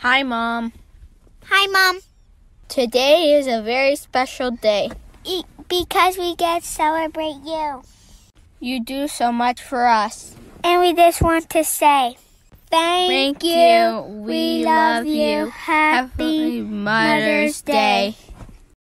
Hi, Mom. Hi, Mom. Today is a very special day. Because we get to celebrate you. You do so much for us. And we just want to say, thank you. We love you. Happy Mother's Day.